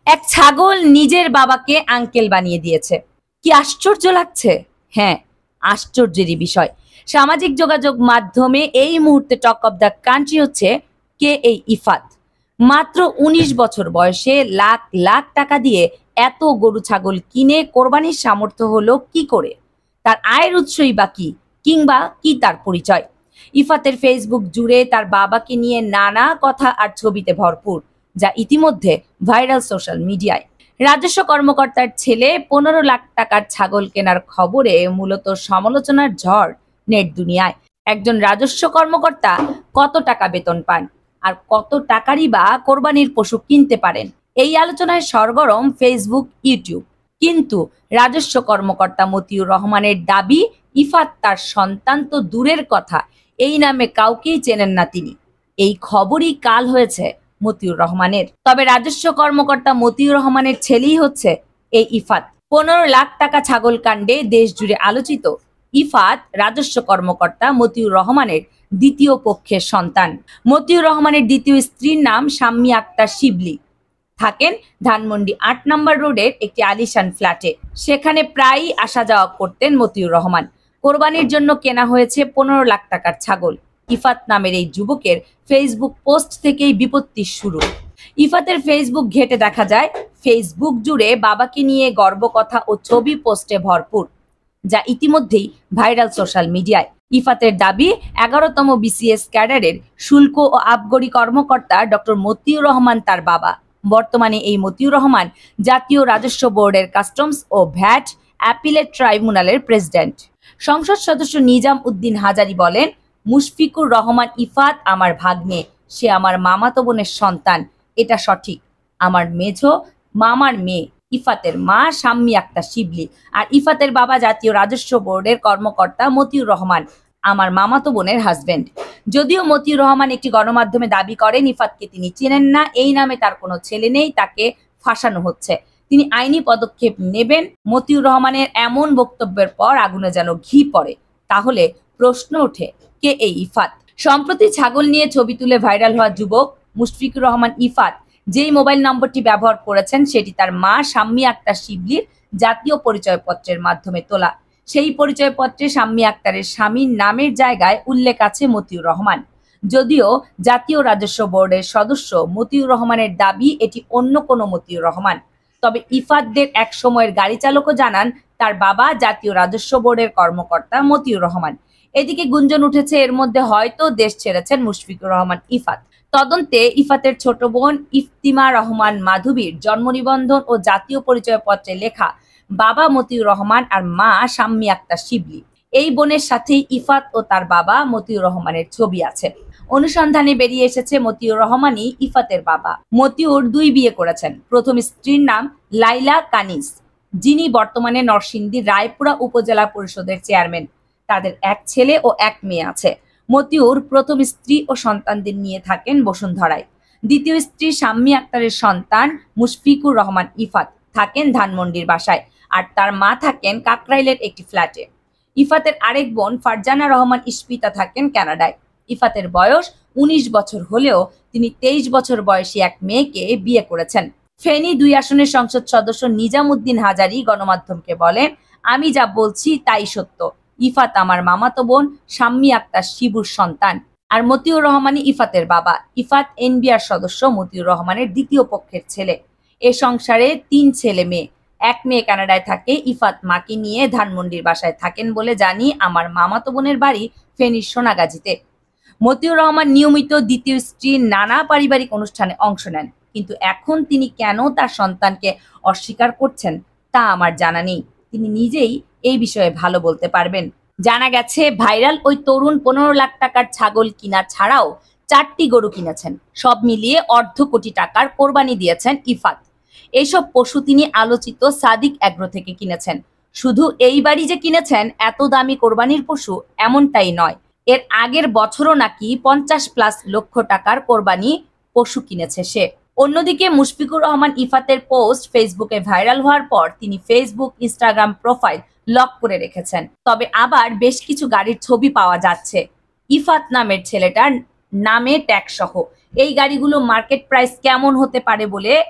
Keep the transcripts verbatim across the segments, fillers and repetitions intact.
এক ছাগল নিজের বাবাকে আঙ্কেল বানিয়ে দিয়েছে। কি আশ্চর্য লাগছে? হ্যাঁ, আশ্চর্যেরই বিষয়। সামাজিক যোগাযোগ মাধ্যমে এই মুহূর্তে টক অফ দ্য কান্ট্রি হচ্ছে কে এই ইফাত। মাত্র উনিশ বছর বয়সে লাখ লাখ টাকা দিয়ে এত গরু ছাগল কিনে কোরবানির সামর্থ্য হলো কি করে? তার আয়ের উৎসই বা কি? কিংবা কি তার পরিচয়? ইফাতের ফেসবুক জুড়ে তার বাবাকে নিয়ে নানা কথা আর ছবিতে ভরপুর, যা ইতিমধ্যে ভাইরাল সোশ্যাল মিডিয়ায়। রাজস্ব কর্মকর্তার ছেলে পনেরো লাখ টাকার ছাগল কেনার খবরে মূলত সমালোচনার ঝড় নেট দুনিয়ায়। একজন রাজস্ব কর্মকর্তা কত টাকা বেতন পান, আর কত টাকারই বা কোরবানির পশু কিনতে পারেন, এই আলোচনায় সরগরম ফেসবুক, ইউটিউব। কিন্তু রাজস্ব কর্মকর্তা মতিউর রহমানের দাবি, ইফাত তার সন্তান তো দূরের কথা, এই নামে কাউকেই চেনেন না তিনি। এই খবরই কাল হয়েছে মতিউর রহমানের। তবে রাজস্ব কর্মকর্তা মতিউর রহমানের ছেলেই হচ্ছে এই ইফাত। পনেরো লাখ টাকা ছাগল কাণ্ডে দেশ জুড়ে আলোচিত ইফাত রাজস্ব কর্মকর্তা মতিউর রহমানের দ্বিতীয় পক্ষের সন্তান। মতিউর রহমানের দ্বিতীয় স্ত্রীর নাম শাম্মী আক্তার শিবলি। থাকেন ধানমন্ডি আট নম্বর রোডের একটি আলিশান ফ্ল্যাটে। সেখানে প্রায়ই আসা যাওয়া করতেন মতিউর রহমান। কোরবানির জন্য কেনা হয়েছে পনেরো লাখ টাকার ছাগল। ইফাত নামের এই যুবকের ফেসবুক পোস্ট থেকেই বিপত্তির শুরু। ইফাতের ফেসবুক ঘেটে দেখা যায় ফেসবুক জুড়ে বাবাকে নিয়ে গর্বকথা ও ছবি পোস্টে ভরপুর, যা ইতিমধ্যেই ভাইরাল সোশ্যাল মিডিয়ায়। ইফাতের দাবি, এগারোতম বিসিএস ক্যাডারের শুল্ক ও আবগারি কর্মকর্তা ডক্টর মতিউর রহমান তার বাবা। বর্তমানে এই মতিউর রহমান জাতীয় রাজস্ব বোর্ডের কাস্টমস ও ভ্যাট অ্যাপিলেট ট্রাইব্যুনালের প্রেসিডেন্ট। সংসদ সদস্য নিজাম উদ্দিন হাজারি বলেন, মুশফিকুর রহমান ইফাত আমার ভাগ্নে, সে আমার মামাতো বোনের সন্তান, এটা সঠিক। আমার মেঝো মামার মেয়ে। ইফাতের মা শাম্মী আক্তার শিবলি, আর ইফাতের বাবা জাতীয় রাজস্ব বোর্ডের কর্মকর্তা মতিউর রহমান আমার মামাতো বোনের হাজবেন্ড। যদিও মতিউর রহমান একটি গণমাধ্যমে দাবি করেন ইফাতকে তিনি চেনেন না, এই নামে তার কোনো ছেলে নেই, তাকে ফাঁসানো হচ্ছে, তিনি আইনি পদক্ষেপ নেবেন। মতিউর রহমানের এমন বক্তব্যের পর আগুনে যেন ঘি পড়ে। তাহলে প্রশ্ন ওঠে, কে এই ইফাত? সম্প্রতি ছাগল নিয়ে ছবি তুলে ভাইরাল হওয়া যুবক মুশফিকুর রহমান ইফাত যেই মোবাইল নম্বরটি ব্যবহার করেছেন সেটি তার মা শাম্মী আক্তার শিবলির জাতীয় পরিচয়পত্রের মাধ্যমে তোলা। সেই পরিচয়পত্রে শাম্মী আক্তারের স্বামীর নামের জায়গায় উল্লেখ আছে মতিউর রহমান। যদিও জাতীয় রাজস্ব বোর্ডের সদস্য মতিউর রহমানের দাবি এটি অন্য কোনো মতিউর রহমান। তবে ইফাতদের এক সময়ের গাড়ি চালকও জানান তার বাবা জাতীয় রাজস্ব বোর্ডের কর্মকর্তা মতিউর রহমান। এদিকে গুঞ্জন উঠেছে এর মধ্যে হয়তো দেশ ছেড়েছেন মুশফিকুর রহমান ইফাত। তদন্তে ইফাতের ছোট বোন ইফতিমা রহমান মাধবীর জন্ম নিবন্ধন ও জাতীয় পরিচয়পত্রে লেখা বাবা মতিউর রহমান আর মা শাম্মী আক্তার শিবলি। এই বোনের সাথেই ইফাত ও তার বাবা মতিউর রহমানের ছবি আছে। অনুসন্ধানে বেরিয়ে এসেছে মতিউর রহমানই ইফাতের বাবা। মতিউর দুই বিয়ে করেছেন। প্রথম স্ত্রীর নাম লাইলা কানিজ, যিনি বর্তমানে নরসিংদীর রায়পুরা উপজেলা পরিষদের চেয়ারম্যান। তাদের এক ছেলে ও এক মেয়ে আছে। মতিউর প্রথম স্ত্রী ও সন্তানদের নিয়ে থাকেন বসুন্ধরায়। দ্বিতীয় স্ত্রী শাম্মী আক্তারের সন্তান মুশফিকুর রহমান ইফাত থাকেন ধানমন্ডির বাসায়, আর তার মা থাকেন কাকরাইলের একটি ফ্ল্যাটে। ইফাতের আরেক বোন ফারজানা রহমান ইস্পিতা থাকেন কানাডায়। ইফাতের বয়স উনিশ বছর হলেও তিনি তেইশ বছর বয়সী এক মেয়েকে বিয়ে করেছেন। ফেনী দুই আসনের সংসদ সদস্য নিজাম উদ্দিন হাজারি গণমাধ্যমকে বলেন, আমি যা বলছি তাই সত্য। ইফাত আমার মামাতো বোন শাম্মী আক্তার শিবুর সন্তান, আর মতিউর রহমানই ইফাতের বাবা। ইফাত এনবিআর সদস্য মতিউর রহমানের দ্বিতীয় পক্ষের ছেলে। এ সংসারে তিন ছেলে মেয়ে। এক মেয়ে কানাডায় থাকে। ইফাত মাকে নিয়ে ধানমন্ডির বাসায় থাকেন বলে জানি। আমার মামাতো বোনের বাড়ি ফেনীর সোনাগাজীতে। মতিউর রহমান নিয়মিত দ্বিতীয় স্ত্রীর নানা পারিবারিক অনুষ্ঠানে অংশ নেন, কিন্তু এখন তিনি কেন তার সন্তানকে অস্বীকার করছেন তা আমার জানা নেই। তিনি নিজেই এই বিষয়ে ভালো বলতে পারবেন। জানা গেছে ভাইরাল ওই তরুণ পনেরো লাখ টাকার ছাগল কিনা ছাড়াও চারটি গরু কিনেছেন। সব মিলিয়ে অর্ধ কোটি টাকার কোরবানি দিয়েছেন ইফাত। এইসব পশু তিনি আলোচিত সাদিক অ্যাগ্রো থেকে কিনেছেন। শুধু এইবারই যে কিনেছেন এত দামি কোরবানির পশু এমনটাই নয়, এর আগের বছরও নাকি পঞ্চাশ প্লাস লক্ষ টাকার কোরবানি পশু কিনেছে সে। অন্যদিকে মুশফিকুর রহমান ইফাতের পোস্ট ফেসবুকে ভাইরাল হওয়ার পর তিনি ফেসবুক, ইনস্টাগ্রাম প্রোফাইল লক করে রেখেছেন। তবে আবার বেশ কিছু গাড়ির ছবি পাওয়া যাচ্ছে ইফাত নামের ছেলেটার নামে ট্যাগ সহ। এই গাড়িগুলো মার্কেট প্রাইস কেমন হতে পারে বলে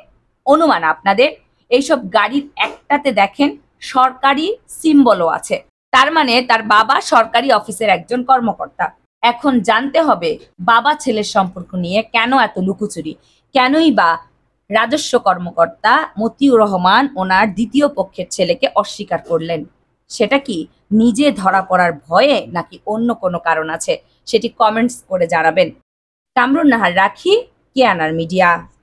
অনুমান আপনাদের, এইসব গাড়ির একটাতে দেখেন সরকারি সিম্বলও আছে, তার মানে তার বাবা সরকারি অফিসের একজন কর্মকর্তা। এখন জানতে হবে বাবা ছেলের সম্পর্ক নিয়ে কেন এত লুকোচুরি, কেনই বা রাজস্ব কর্মকর্তা মতিউর রহমান ওনার দ্বিতীয় পক্ষের ছেলেকে অস্বীকার করলেন। সেটা কি নিজে ধরা পড়ার ভয়ে নাকি অন্য কোনো কারণ আছে, সেটি কমেন্টস করে জানাবেন। কামরুন নাহার রাখি, কেয়ানার মিডিয়া।